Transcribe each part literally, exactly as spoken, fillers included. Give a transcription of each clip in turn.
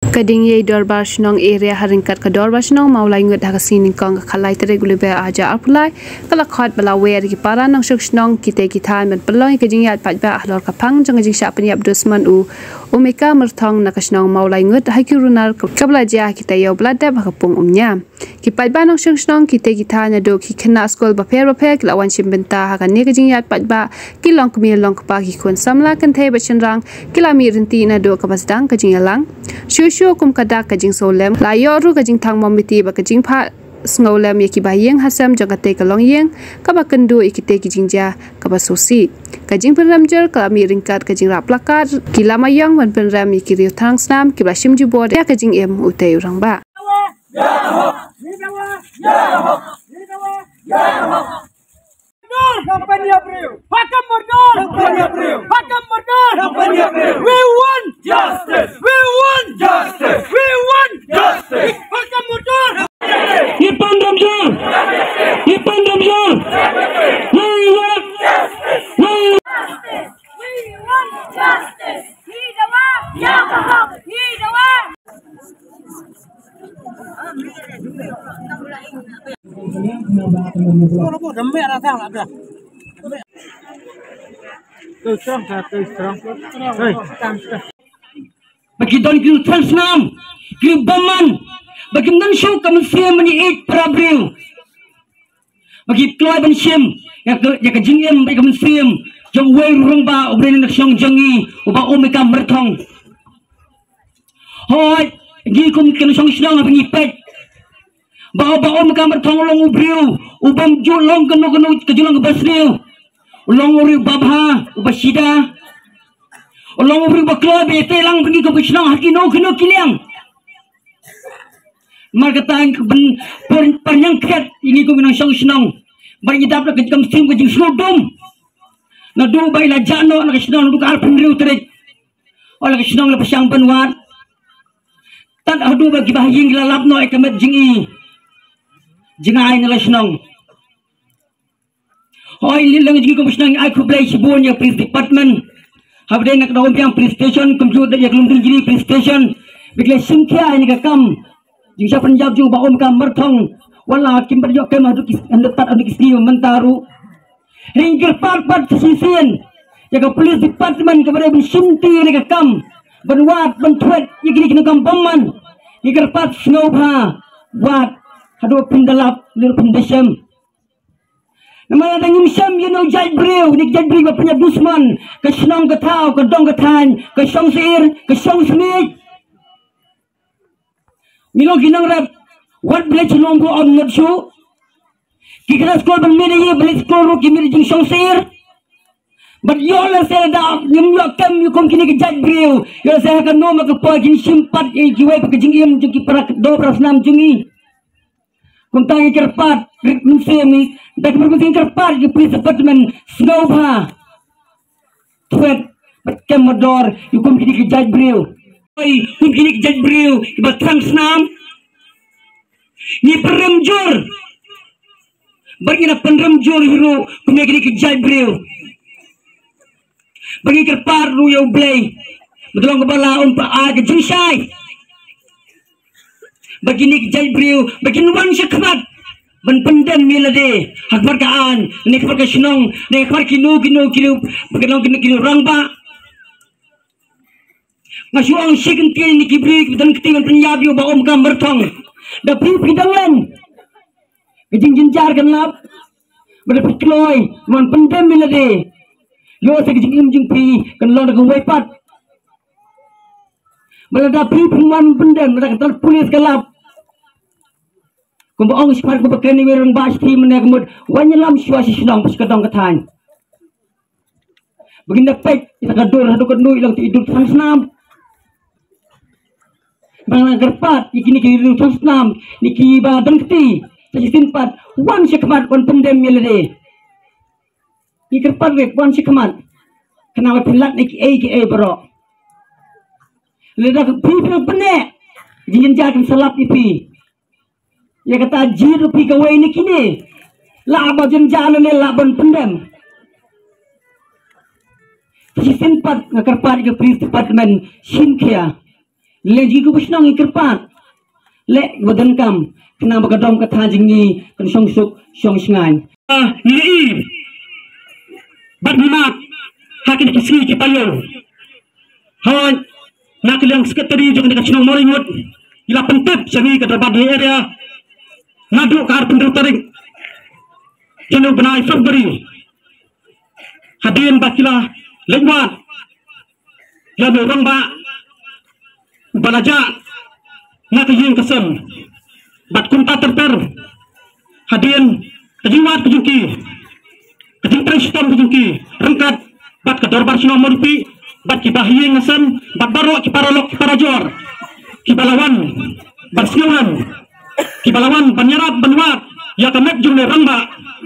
Kading ye dorbar shnong area haringkat ka dorbar shnong maulai ngut ha sining kong khalai tere gule be aja apulai kala khat bala wer ki para nang shuk shnong kite ki than met peloi kading yat pat ba ahlor ka phang jang jing sha pani abdusman u umeka merthong na kashnong maulai ngut ha ki runar kabla ja kite yo blada ba kapung umnya ki pat ba nang shuk shnong kite ki than do ki khna skol ba pher ba pher la wan chim benta ha ka ne kading yat pat ba ki long kmi long pa ki khon samla kan the ba chenrang kilami rinti na do ka basdang ka jing lang shu shu kum kada kajing solem la yoru kajing thang momiti ba kajing pha snolem yaki ba yeng hasam jagate kalong yeng ka ba kandu ikite kijing ja ka ba sosi kajing peramjer ka mi ringkat kajing rap plakat kilama yang wan penram yaki riu thang snam ki ba shimji bod ya kajing em utei urang ba Kampanye Abreu, Hakam Murdor, Kampanye Abreu, Hakam Murdor, Kampanye Abreu. We want justice. We want justice. We want justice. Hakam Murdor. Ipan Ramzan. Ipan Ramzan. We want justice. We want justice. He the one. Yeah, he the one. Bagi don kil transnam, kil baman, bagi nansyo kamusia meniik prabril, bagi keluar bensim, yang ke yang kejingem bagi kamusia, jang way rung ba obren nasyong jangi, uba omeka mertong. Hoy, gi kum kinasyong sinang abang ipet. Ba ba omeka mertong long ubril, ubam julong kenu kenu kejulang kebasril, long uri babha, ubasida. Orang beri bakla bete lang pergi ke Bisnang haki no kena kiliang. Marga tang ben pernyangkat ini ko minang siyang sinang. Bari dapat ke jam sim ke jing sludum. Na do bay la jano na Bisnang du kal pendriu terik. Ola Bisnang la pasyang panwat. Tad adu bagi bahaying lalap no ekamet jingi. Jingai na Bisnang. Hoy lilang jingi ko Bisnang ai ko blay sibon ya police department. Habis nak dalam yang police station, komputer yang belum terjadi police station, bila singkia ini kekam, jika penjab juga baum kam mertong, wala kim berjok kem aduk hendak tak aduk istri mentaru, ringkir part part sisian, jaga police department kepada bersimti ini kekam, berwat bentuat, ikini kena kam paman, ikir part snowha, wat, hadu pendalap, liru pendesem. Nama ada nyimsam you know jai breu ni jai breu punya dusman ke senong ke tau ke dong ke tan ke song sir ke song smith milong kinang rap what blech long go on not show kikra skol ban mere ye blech skol ro ki mere jing song sir but you all say da nyim yo kam you kom kini ke jai breu yo say ka no ma ke pa jing simpat e jiwe ke jing im jing ki para do prasnam jungi kuntang ikir pat musim dak bermusim kerpat di police department snowha tweet kem modor yukum kini ke judge breu oi kum kini ke judge breu iba transnam ni peremjur bagi na penremjur hero kum kini ke judge breu bagi kerpat ru yo blay betul kepala on pa a ke jinsai bagi ni jai breu bagi nuan syakmat ben pendem milade hakbar kaan ni khbar ka shnong ni khbar kinu kinu kinu bagi long kinu kinu rangba ngasuang sikin tin ni kibri dan ketingan penyab yo ba om kam bertong da pi pidangan gejing jinjar kan lap ber pikloi man pendem milade yo se gejing im jing pi kan long da wepat balada pi man pendem da kan polis kalap kumba ong spar ko bakani werang basti menek mud wanyelam suasi sedang pas kadang ketan begini pek kita kadur hadu kendu ilang tidur transnam bang gerpat ikini kiri transnam niki badan keti jadi simpat wan sekmat wan pendem melede ikerpat wek wan sekmat kenapa pilat niki a ke a bro leda pi pi penek jin jakan salap ipi ya kata jiru pi gawe ni kini la bajen jalan ni la ban pendem si simpat ngakarpat ke police department simkia le ji ku besnong ikerpat le badan kam kena bagadom kata jingi kan song suk song sngai ni bad mat hakin kisi kita yo hoi nak liang sekretari jangan dekat senong moringut ila pentep sani ke debat di area ngadu kar penduduk tarik jenu benai Februari hadirin bakila lewat ya orang ba balaja nak yin kesem bat kunta terper hadirin kejiwat kejungki kejing preston kejungki rengkat bat kedorbar senong morpi bat kibahiye ngasem bat barok kiparolok kiparajor kibalawan bersiulan kibalawan banyarap banwat ya kamet jumle ramba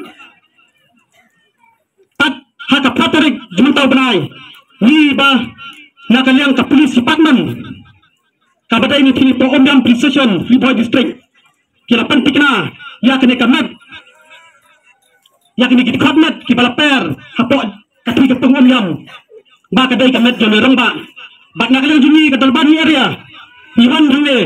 tat haka patarik jumtau benai ni ba nakaliang ka police department kabada ini tini po omyam police station Liboy district kila pentikna ya kene kamet ya kene git khabnet kibalaper hapo katri ketong omyam ba kadai kamet jumle ramba bat nakaliang jumi kadalbani area iwan rule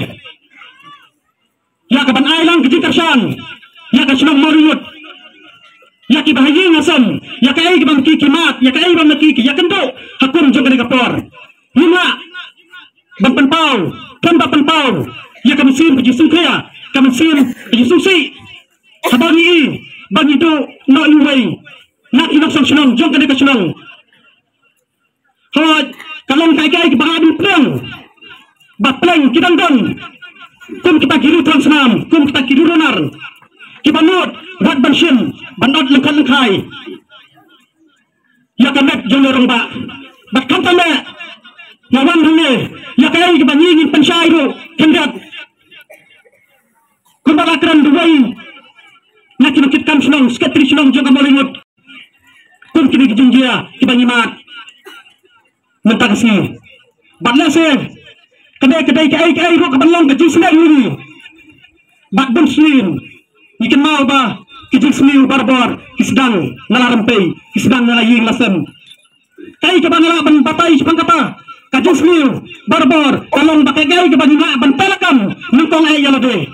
ya kaban ailang kejikarsan ya kasunang marut ya ki bahayi ngasam ya kai ban ki kimat ya kai ban ki ya kendo hakum jong kene kapor lima ban penpau kan ban penpau ya kamsin ke sungkaya kamsin ke sungsi habani bagi itu no iwai nak inok sang sunang jong kene kasunang hot kalong kai kai ke bahadu pleng bapleng kidangdon kum kita kiri tuan senam kum kita kiri runner kita not buat bansin bandot lengkat lengkai ya kamet jong orang ba bat kam tame ngawan hune ya kai ke banyi pensai ro kendat kum balakran duai nak kita kam senang sekretari senang jong kamolimut kum kini junjia ke banyi mat mentang si batla se kedai-kedai kai-kai ro kebalong ke jisnang ni bak bun slim ikan mau ba kijing sliu barbar kisdang ngalarempei kisdang ngalaying lasem kai ke bangala ban batai pangkata kajing sliu barbar kalong bakai gai ke bangina ban pelakam nungkong ai yalade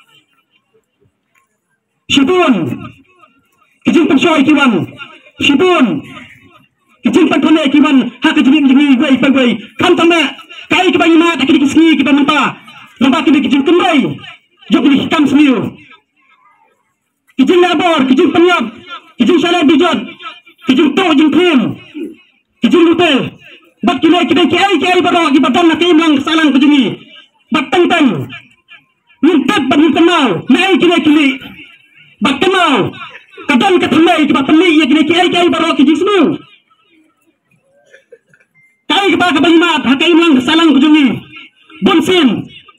sibun kijing pensoi kiwan sibun kijing pentone kiwan hak kijing jingi gai pai kan tame kai ke bangina tak dikisi kita menta lomba kini kijing kembrai jok di hitam seliu kijing labor kijing penyap kijing salah bijot kijing tok kijing krim kijing lute bat kini kita kiai kiai baru di badan nak imlang salang kijingi bat tentang mintat bat kenal nai kini kini bat kenal kadang ketulai bat peli ya kini kiai kiai baru kijing selu kai ke baka banyimat hakai imlang salang kijingi bonsin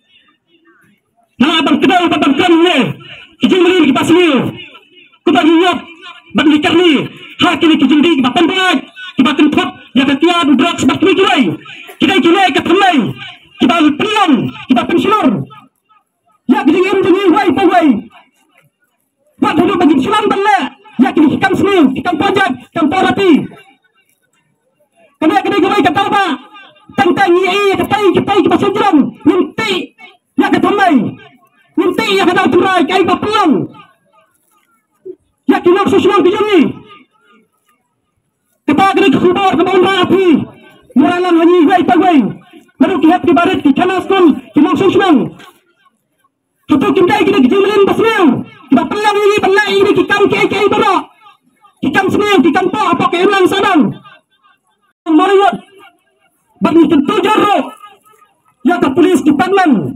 na abang kedau babang kanne kijing melin ki pasliu ku bagi nyop bang dikarni ha kini kijing di bapan bag ki bakan thop ya katia drugs bak ni kirai kidai kilai ka thamai ki bal pion ki bapan silor ya kijing em dini wai pa wai wa thodo bagi silam balle ya kini hikam sliu hikam pajak kam porati kena kena gawai kata apa tentang ini kata kita kita sejam nanti ya kata mai nanti ya kata turai kai bapelang ya kena susunang dijani kita kena kubar ke bawah api muralang hani wai pagwai baru kihat ke barat ki kana skol ki mong susunang satu kita kena kejemulan basmeu bapelang ini belai ini kita kai kai bara kita semeu kita po apa ke ulang sadang Mariot bagi tentu jaro ya ke polis department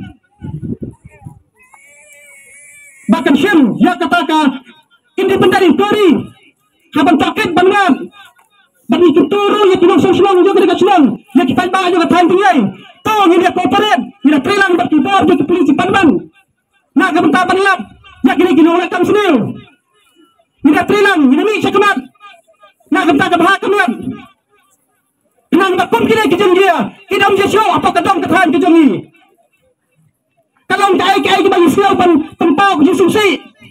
bahkan sim ya kata ka independent inquiry haban paket bangan bagi tentu ya timang song-song juga dekat senang ya kita ba juga time tinggai to ni dia cooperate ni trilang bagi bor di polis department nak kebentar banlap ya kini kini oleh kam senil ni dia trilang ni ni sekemat nak kebentar ke bahakamat nang bakum kini kijeng dia kidam je show apa kadang ketahan kijeng ni kalong kai kai bagi siau pan tempau kijeng sungsi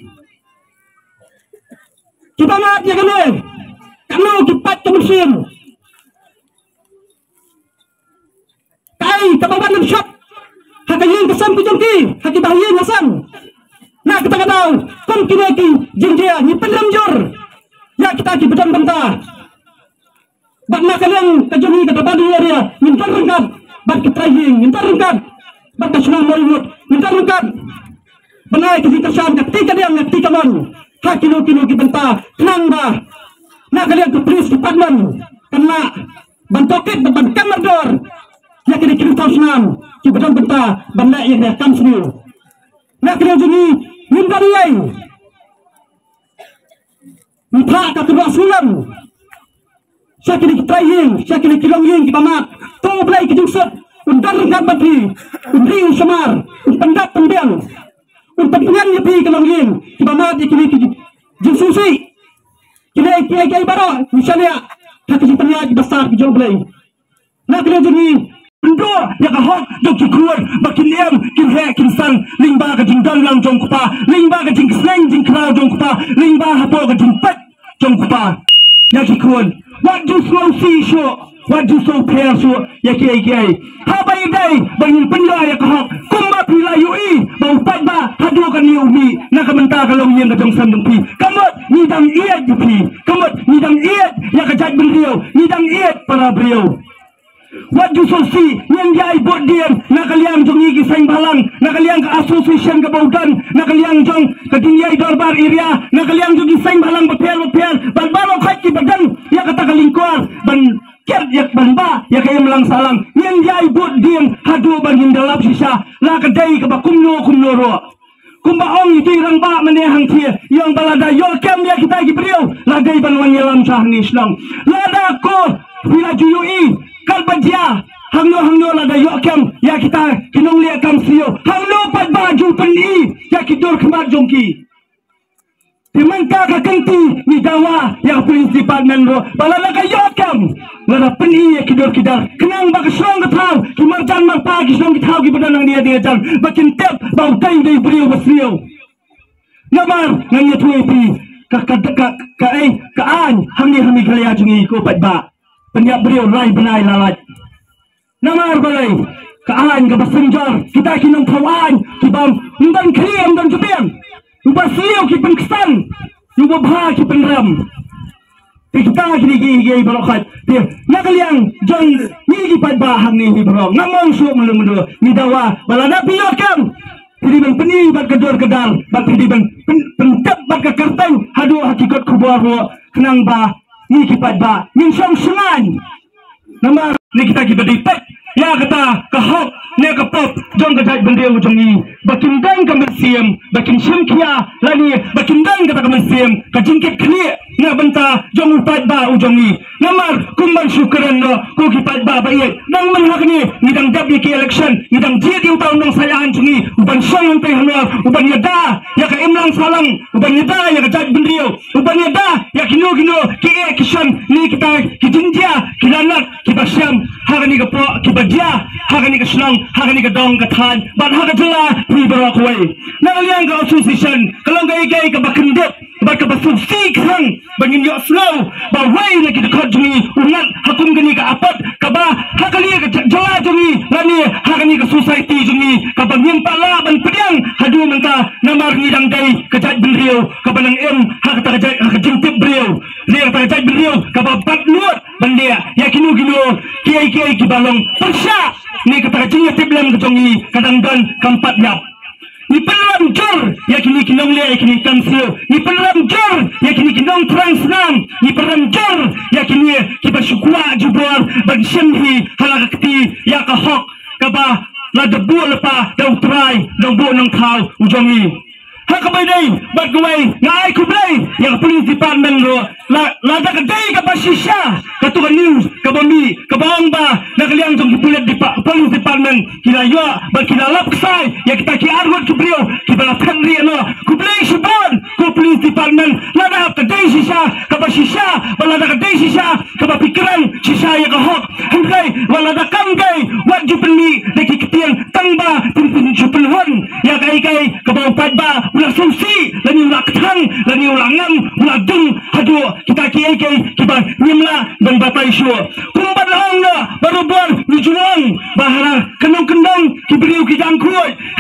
kita mat ya kene kalau cepat ke mesin kai tababan shop Asam ku jongki haki bahaya asam. Nak kita tahu kom kini ki jengkia ni penam jor. Ya kita ki bedang benta. Bak nak kalian kejungi kata badu area minta rengkat. Bak kita ying minta rengkat. Bak nasional Mollywood minta rengkat. Benai kita syam ketika dia ketika man. Hak kilo kilo ki benta kenang ba. Nak kalian ke police department kena bantoket ban kamar dor. Ya kini kini tahu senam. Ki bedang benta benda yang dia kam sendiri. Nak kalian jungi minta dia. Minta kata dua sulam. Saya kini kita ying, saya kini kilong ying kita mak. Tahu belai kejungsut. Undar rengkat bateri, undring semar, undap pendiang, undap pendiang nyepi kilong ying. Kita mak dia kini jengsusi. Kini kiai kiai baru, misalnya hati si pendiang besar kejauh belai. Nak kena jungi. Ndo ya kahok dok kikuan bakin em kin he kin san lingba ka jing dan lang jong kupa lingba ka jing sleng jing krau jong kupa lingba hapo ka jing pet jong kupa ya kikuan what do so see show what do so pair show ya kiai kiai ha bai dai bangin penla ya kahok kumba pila yui bau pat ba hadu ka ni umi na ka menta ka long yen ka jong san dong pi kamot ni dang iet yu pi kamot ni dang iet ya ka jat beriau ni dang iet para beriau. What you so see, yang jai buat dia, nak kalian jong igi saing balang, nak kalian ke association ke baudan, nak kalian jong ke tinggi darbar area, nak kalian jong igi saing balang bepel bepel, ban balong kaki badan, ya kata kelingkuar, ban ker ya ban ba, ya kaya melang salang, yang jai buat dia, hadu ban hindalap sisa, lah kedai ke bakumno kumno ro. Kumba ong itu irang ba menehang tia, yang balada yo kem ya kita igi beriau, lagai ban wanyelam sah ni senang, lada ko bila juyui. Kalbajia hangno hangno la da yokem ya kita kinong liat kam sio hangno pat baju peni ya kidur kemat jongki dimangka ka kenti ni dawa ya police department ro balala ka yokem la da peni ya kidur kidar kenang ba ka song ka thau ki marjan mar pa ki song ki thau ki badan dia dia jan bakin tep bau tai dei brio basrio namar nang ya tuai pi ka ka ka ka ai ka an hamni hami khalia jungi ko pat ba penyak beliau rai benai lalat. Namar balai kean ke basenjar kita kinong kawan kibam undan kriam dan jepian. Ubah seliu ki pengkesan. Ubah bah ki penram. Kita kini gigi gigi berokat. Dia nak kalian jong ni di pat bahang ni di berong. Ngamong suuk mulu mulu ni dawa balada piot kam. Jadi ben peni bat kedor kedal bat jadi ben pentep bat ke kerteng hadu hakikat kubuar kenang bah. Ni kipat ba min song sungan nama ni kita ki beditek ya kata kahok ne ka pop jong ka jai bende ujong ni bakin dan ka mesiem bakin simkia lani bakin dan kata ka mesiem ka jingkit khni na benta jong upat ba ujong ni namar kumban syukuran no ko kipat ba ba ye dang man hak ni ni dang dab ki election ni dang ji di utaw nong sayaan jungi uban song te hanor uban yada ya ka imlang salang uban yada ya ka jai bendeo uban yada ya kino kino ki e kishan ni kita ki jinjia ki lanak ki basyam hak ni ka po ki badia hak ni ka slang hak ni ka dong ka than ban hak ka jela pri barok wai na kalian ka association kalong gay gay ka bakendep ba ka basu sik hang bangin yo slow ba wai na kita khot jungi unat hakum gani ka apat ka ba hak ni ka jela jungi lani hak ni ka society jungi ka bangin pala ban pedang hadu menta namar ni dang dai ka jat bendeo ka banang em hak ta ka jat ka jintip brio dia ta jat brio ka ba pat nuot bandia ya kinu kinu kiai kiai ki balong persya ni kata jinnya tiblam ketongi kadang dan kampat yap ni pelam jor ya kini kinong le kini kamsio ni pelam jor ya kini kinong transnam ni pelam jor ya kini kita syukwa jubor bagi syemhi halakti ya ka hok ka ba la debu lepa dau try dau bo nang thau ujongi hak bai dai bat gawai ngai ku blai ya police department ro la la da ka dai ka basisha ka tu ka news ka bami ka bang ba na kaliang jong police police department kila yo ba kila lap sai ya kita ki arwat ku brio ki bala thanri no ku blai shiban ku police department la da ka dai shisha ka basisha bala da ka dai shisha ka ba pikiran shisha ya ka hok hangkai wala da kam gai wat ju penni de ki kitian tangba tin tin ju penhon ya kai kai ka ba pat ba ulah susi lani ulah ketang lani ulah ngam ulah dung hadu kita kiai kiai kita nimla dan batai syur kumbat lahang na baru buat ni juang bahara kenong kendong kiberiu ki jangkuy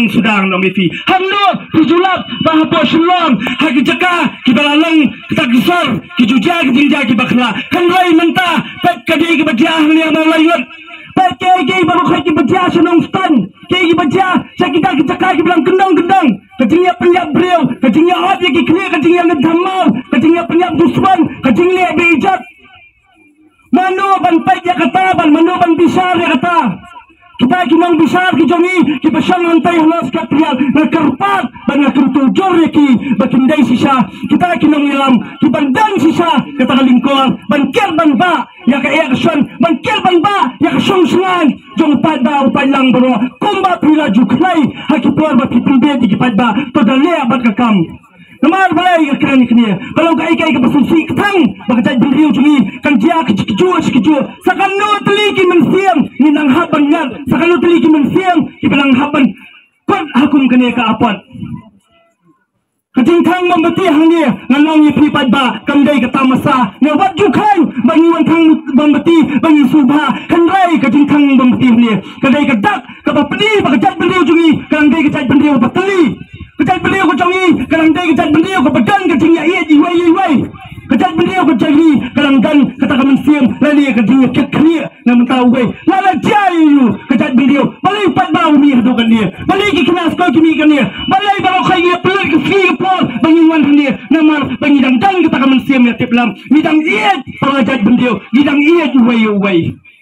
nong sudang nong ifi hamno pujulap bahapo shalom hagi jaka kibalalang tagsar kijuja kijinja kibakla kanrai menta pek kadi kibajah ni amang layut pek kegi baru kaki bajah senong stan kegi bajah sakita kijaka kibalang kendang kendang kajingnya penyap beliau kajingnya hot yaki clear kajingnya ngedhamal kajingnya penyap dusman kajingnya bijak mano ban pek ya kata ban mano ban bisar ya kata kita kinang besar kijongi kipasang antay halas katrial na karpat ban na tujor yaki bakindai sisa kita kinang ilam kibandang sisa kata kalingkor ban kerban ba ya ka action ban kerban ba ya ka songsangan jong pada upay lang bro kumba prila juklay hakipor ba pipimbe di kipadba to dale abat kakam Namar balai ka kerani kini kalau ka ikai ka pasunsi katang bakajay beriu jungi kan dia kecikiju kecikiju sakano teliki mensiam ni nang haban ngal sakano teliki mensiam ibalang haban kot hakum kini ka apot kajingkang membeti hang ni nganong ipi padba kamdai ka tamasa ne wat jukan bangi wantang membeti bangi subha kanrai kajingkang membeti ni kadai ka dak ka papdi bakajay beriu jungi kan dai ka jay beriu batali kejat beliau ke jongi kalang dai kejat beliau ke badan ke tinggi ia ji wai wai kejat beliau ke jari kalang dan kata kamen siam lali ke tinggi ke clear nam tahu wai lala jai you kejat beliau balai pat bau ni hadu kan dia balai ki kenas ko kimi kan dia balai baru khai dia pelut ke fi por bangi wan dia namar bangi dang dang kata kamen siam ya tiplam midang ia perajat beliau midang ia ji wai wai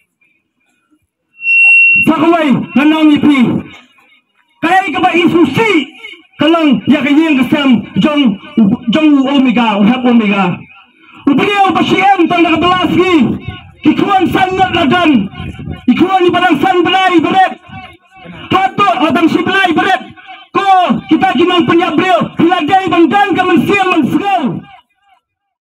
sakwai nanong ipi kai ke ba isusi kalang ya kayeng kesam jong jong omega uhap omega ubeliau pasiem tang nakabelas ki ikuan sangat ladan ikuan ibarang san belai beret